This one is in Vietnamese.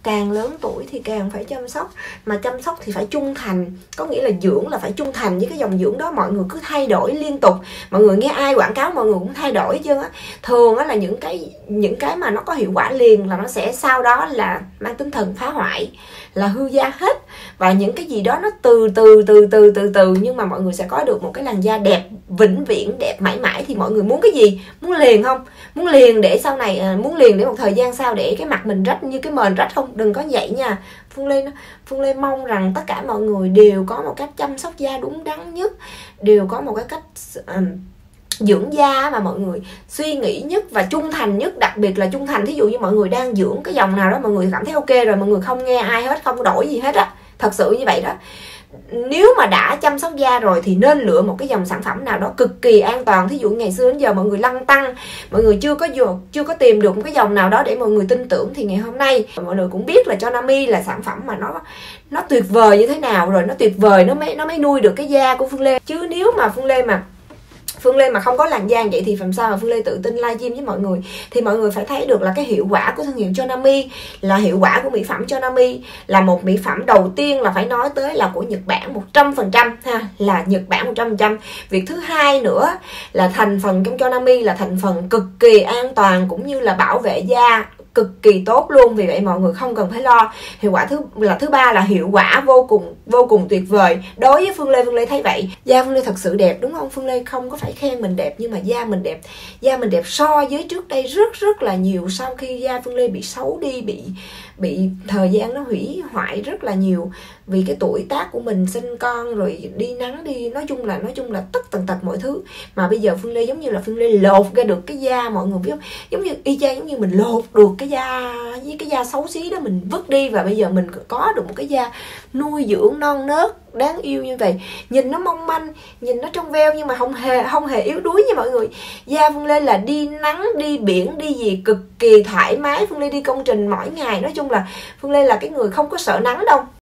càng lớn tuổi thì càng phải chăm sóc, mà chăm sóc thì phải trung thành, có nghĩa là dưỡng là phải trung thành với cái dòng dưỡng đó. Mọi người cứ thay đổi liên tục, mọi người nghe ai quảng cáo mọi người cũng thay đổi chứ á. Thường á là những cái mà nó có hiệu quả liền là nó sẽ sau đó là mang tính thần phá hoại, là hư da hết. Và những cái gì đó nó từ từ nhưng mà mọi người sẽ có được một cái làn da đẹp vĩnh viễn, đẹp mãi mãi. Thì mọi người muốn cái gì? Muốn liền không? Muốn liền để sau này, muốn liền để một thời gian sau để cái mặt mình rách như cái mền rách không? Đừng có vậy nha. Phương Lê mong rằng tất cả mọi người đều có một cách chăm sóc da đúng đắn nhất, đều có một cái cách dưỡng da mà mọi người suy nghĩ nhất và trung thành nhất. Đặc biệt là trung thành, thí dụ như mọi người đang dưỡng cái dòng nào đó, mọi người cảm thấy ok rồi, mọi người không nghe ai hết, không đổi gì hết á, thật sự như vậy đó. Nếu mà đã chăm sóc da rồi thì nên lựa một cái dòng sản phẩm nào đó cực kỳ an toàn. Thí dụ ngày xưa đến giờ mọi người lăn tăn, mọi người chưa có tìm được một cái dòng nào đó để mọi người tin tưởng, thì ngày hôm nay mọi người cũng biết là Chonami là sản phẩm mà nó tuyệt vời như thế nào rồi. Nó tuyệt vời, nó mới nuôi được cái da của Phương Lê. Chứ nếu mà Phương Lê mà không có làn da vậy thì làm sao mà Phương Lê tự tin livestream với mọi người. Thì mọi người phải thấy được là cái hiệu quả của thương hiệu Chonami, là hiệu quả của mỹ phẩm Chonami, là một mỹ phẩm đầu tiên là phải nói tới là của Nhật Bản 100% ha, là Nhật Bản 100%. Việc thứ hai nữa là thành phần trong Chonami là thành phần cực kỳ an toàn cũng như là bảo vệ da cực kỳ tốt luôn. Vì vậy mọi người không cần phải lo. Hiệu quả thứ ba là hiệu quả vô cùng tuyệt vời. Đối với Phương Lê thấy vậy. Da Phương Lê thật sự đẹp đúng không? Phương Lê không có phải khen mình đẹp, nhưng mà da mình đẹp. Da mình đẹp so với trước đây rất là nhiều. Sau khi da Phương Lê bị xấu đi, bị thời gian nó hủy hoại rất là nhiều, vì cái tuổi tác của mình sinh con rồi đi nắng đi, nói chung là tất tần tật mọi thứ. Mà bây giờ Phương Lê giống như là Phương Lê lột ra được cái da, mọi người biết không? Giống như y chang giống như mình lột được cái da, với cái da xấu xí đó mình vứt đi, và bây giờ mình có được một cái da nuôi dưỡng non nớt đáng yêu như vậy. Nhìn nó mong manh, nhìn nó trong veo nhưng mà không hề yếu đuối nha mọi người. Da Phương Lê là đi nắng, đi biển, đi gì cực kỳ thoải mái. Phương Lê đi công trình mỗi ngày. Nói chung là Phương Lê là cái người không có sợ nắng đâu.